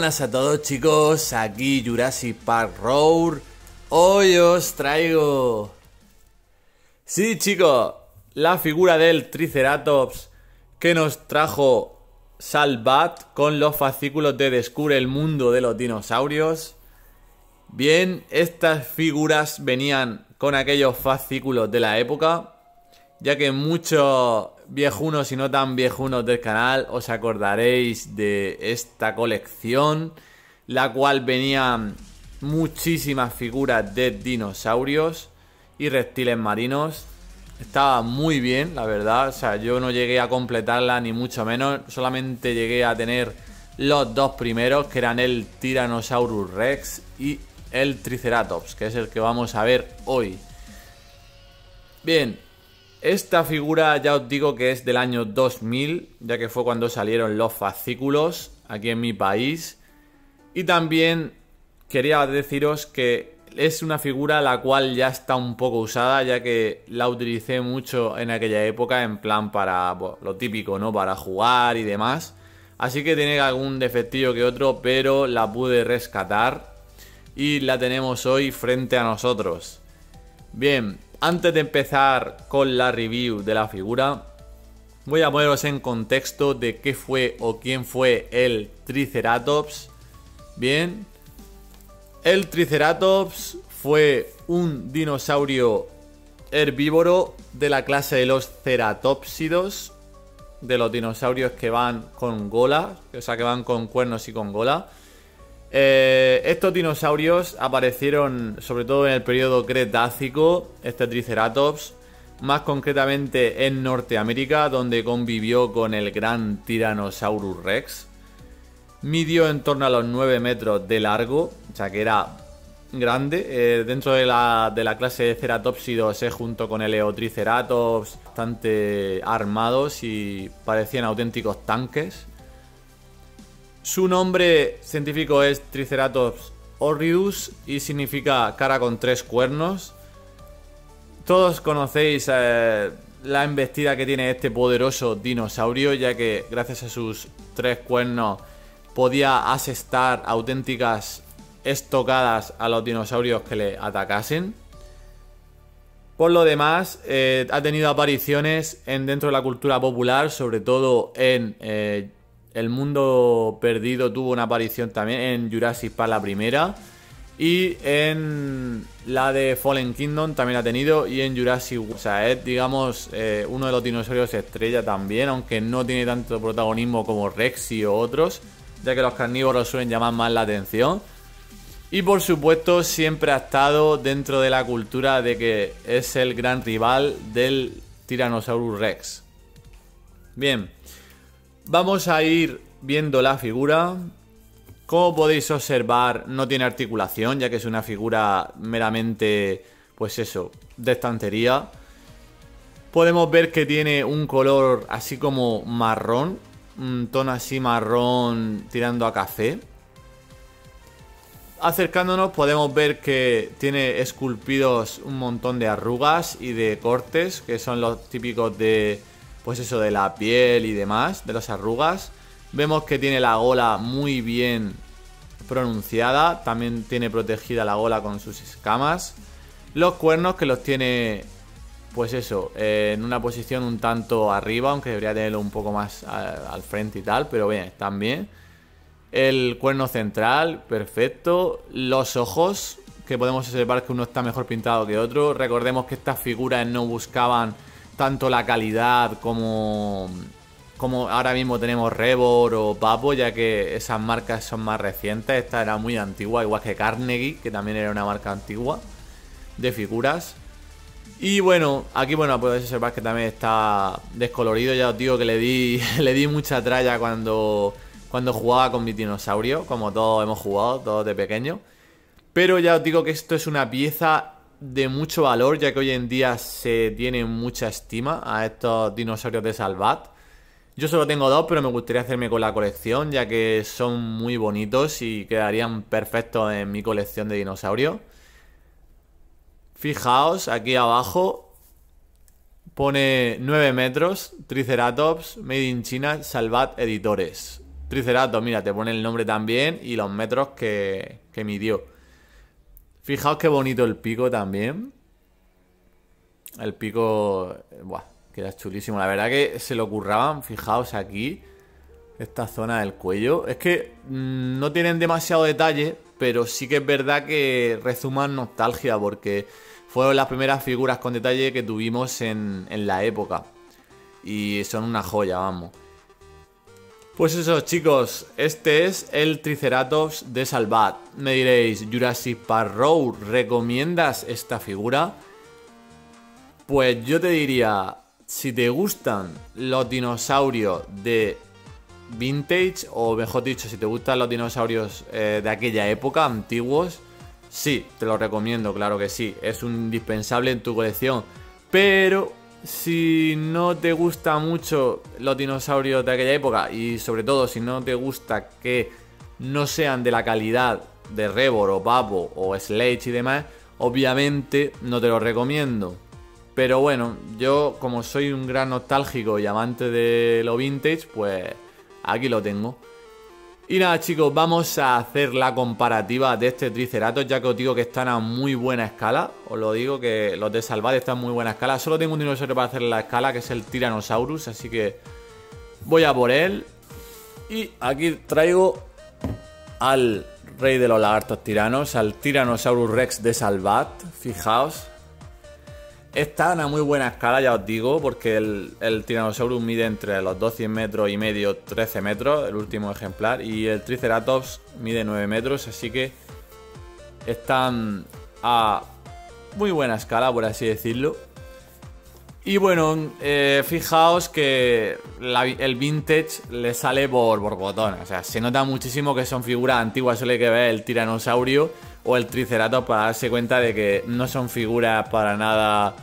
buenas a todos, chicos, aquí Jurassic Park Roar. Hoy os traigo... Sí, chicos, la figura del Triceratops que nos trajo Salvat con los fascículos de Descubre el mundo de los dinosaurios. Bien, estas figuras venían con aquellos fascículos de la época, ya que muchos viejunos y no tan viejunos del canal os acordaréis de esta colección, la cual venían muchísimas figuras de dinosaurios y reptiles marinos. Estaba muy bien, la verdad. O sea, yo no llegué a completarla ni mucho menos, solamente llegué a tener los dos primeros, que eran el Tyrannosaurus Rex y el Triceratops, que es el que vamos a ver hoy. Bien, esta figura ya os digo que es del año 2000, ya que fue cuando salieron los fascículos aquí en mi país. Y también quería deciros que es una figura la cual ya está un poco usada, ya que la utilicé mucho en aquella época, en plan para lo típico, ¿no? Para jugar y demás. Así que tiene algún defectillo que otro, pero la pude rescatar y la tenemos hoy frente a nosotros. Bien, antes de empezar con la review de la figura, voy a poneros en contexto de qué fue o quién fue el Triceratops. Bien, el Triceratops fue un dinosaurio herbívoro de la clase de los ceratópsidos, de los dinosaurios que van con gola, o sea, que van con cuernos y con gola. Estos dinosaurios aparecieron sobre todo en el periodo Cretácico, este Triceratops, más concretamente en Norteamérica, donde convivió con el gran Tyrannosaurus Rex. Midió en torno a los 9 metros de largo, o sea que era grande. Dentro de la clase de ceratópsidos junto con el Eotriceratops, bastante armados y parecían auténticos tanques. Su nombre científico es Triceratops horridus y significa cara con 3 cuernos. Todos conocéis la embestida que tiene este poderoso dinosaurio, ya que gracias a sus 3 cuernos podía asestar auténticas estocadas a los dinosaurios que le atacasen. Por lo demás, ha tenido apariciones dentro de la cultura popular, sobre todo en El Mundo Perdido. Tuvo una aparición también en Jurassic Park, la primera, y en la de Fallen Kingdom también ha tenido, y en Jurassic World. O sea, es, digamos, uno de los dinosaurios estrella también, aunque no tiene tanto protagonismo como Rexy o otros, ya que los carnívoros suelen llamar más la atención. Y por supuesto siempre ha estado dentro de la cultura de que es el gran rival del Tyrannosaurus Rex. Bien, vamos a ir viendo la figura. Como podéis observar, no tiene articulación, ya que es una figura meramente, pues eso, de estantería. Podemos ver que tiene un color así como marrón, un tono así marrón tirando a café. Acercándonos podemos ver que tiene esculpidos un montón de arrugas y de cortes, que son los típicos de, pues eso, de la piel y demás, de las arrugas. Vemos que tiene la gola muy bien pronunciada, también tiene protegida la gola con sus escamas. Los cuernos, que los tiene, pues eso, en una posición un tanto arriba, aunque debería tenerlo un poco más al frente y tal, pero bien, están bien. El cuerno central, perfecto. Los ojos, que podemos observar que uno está mejor pintado que otro. Recordemos que estas figuras no buscaban tanto la calidad como ahora mismo tenemos Rebor o Papo, ya que esas marcas son más recientes. Esta era muy antigua, igual que Carnegie, que también era una marca antigua de figuras. Y bueno, aquí podéis observar que también está descolorido. Ya os digo que le di mucha tralla cuando jugaba con mi dinosaurio, como todos hemos jugado, todos de pequeño. Pero ya os digo que esto es una pieza de mucho valor, ya que hoy en día se tiene mucha estima a estos dinosaurios de Salvat. Yo solo tengo 2, pero me gustaría hacerme con la colección, ya que son muy bonitos y quedarían perfectos en mi colección de dinosaurios. Fijaos, aquí abajo pone 9 metros, Triceratops, Made in China, Salvat Editores. Triceratops, mira, te pone el nombre también y los metros que midió. Fijaos qué bonito el pico también. El pico, buah, queda chulísimo. La verdad que se lo curraban, fijaos aquí, esta zona del cuello. Es que no tienen demasiado detalle, pero sí que es verdad que rezuman nostalgia porque fueron las primeras figuras con detalle que tuvimos en la época. Y son una joya, vamos. Pues eso, chicos, este es el Triceratops de Salvat. Me diréis, Jurassic Park Road, ¿recomiendas esta figura? Pues yo te diría, si te gustan los dinosaurios de vintage, o mejor dicho, si te gustan los dinosaurios de aquella época, antiguos, sí, te lo recomiendo, claro que sí. Es un indispensable en tu colección. Pero si no te gustan mucho los dinosaurios de aquella época, y sobre todo si no te gusta que no sean de la calidad de Rebor o Papo o Sledge y demás, obviamente no te lo recomiendo. Pero bueno, yo como soy un gran nostálgico y amante de lo vintage, pues aquí lo tengo. Y nada, chicos, vamos a hacer la comparativa de este Triceratops, ya que os digo que están a muy buena escala. Os lo digo que los de Salvat están a muy buena escala. Solo tengo un dinosaurio para hacer la escala, que es el Tyrannosaurus, así que voy a por él. Y aquí traigo al rey de los lagartos tiranos, al Tyrannosaurus Rex de Salvat. Fijaos. Están a muy buena escala, ya os digo, porque el Tyrannosaurus mide entre los 12 metros y medio, 13 metros, el último ejemplar, y el Triceratops mide 9 metros, así que están a muy buena escala, por así decirlo. Y bueno, fijaos que el vintage le sale por botones, o sea, se nota muchísimo que son figuras antiguas, solo hay que ver el tiranosaurio o el Triceratops para darse cuenta de que no son figuras para nada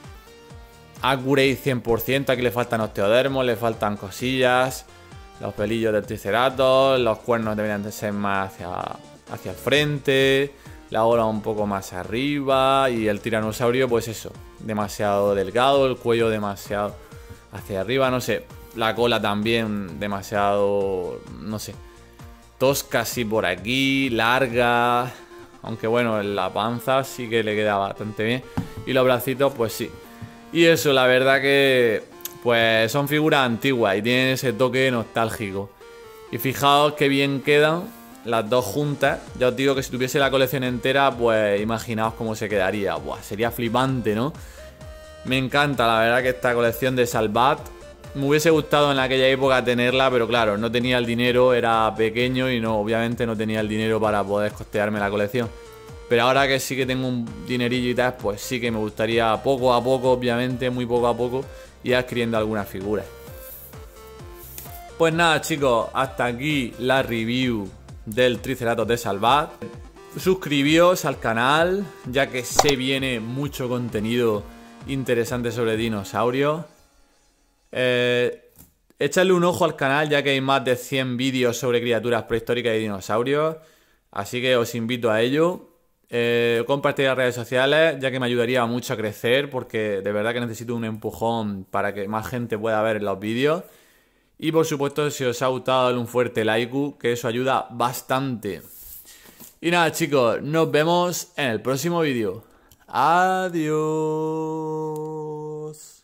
accurate 100%. Aquí le faltan osteodermos, le faltan cosillas, los pelillos del Triceratops, los cuernos deberían de ser más hacia el frente, la ola un poco más arriba, y el tiranosaurio pues eso, demasiado delgado, el cuello demasiado hacia arriba, no sé, la cola también demasiado, no sé, tosca así por aquí, larga. Aunque bueno, en la panza sí que le queda bastante bien. Y los bracitos, pues sí. Y eso, la verdad que pues son figuras antiguas y tienen ese toque nostálgico. Y fijaos qué bien quedan las dos juntas. Ya os digo que si tuviese la colección entera, pues imaginaos cómo se quedaría. Buah, sería flipante, ¿no? Me encanta, la verdad, que esta colección de Salvat. Me hubiese gustado en aquella época tenerla, pero claro, no tenía el dinero, era pequeño y no, obviamente no tenía el dinero para poder costearme la colección. Pero ahora que sí que tengo un dinerillo y tal, pues sí que me gustaría poco a poco, obviamente, muy poco a poco, ir adquiriendo algunas figuras. Pues nada, chicos, hasta aquí la review del Triceratops de Salvat. Suscribíos al canal, ya que se viene mucho contenido interesante sobre dinosaurios. Echadle un ojo al canal, ya que hay más de 100 vídeos sobre criaturas prehistóricas y dinosaurios, así que os invito a ello. Compartir las redes sociales, ya que me ayudaría mucho a crecer, porque de verdad que necesito un empujón para que más gente pueda ver los vídeos. Y por supuesto, si os ha gustado, dale un fuerte like, que eso ayuda bastante. Y nada, chicos, nos vemos en el próximo vídeo. Adiós.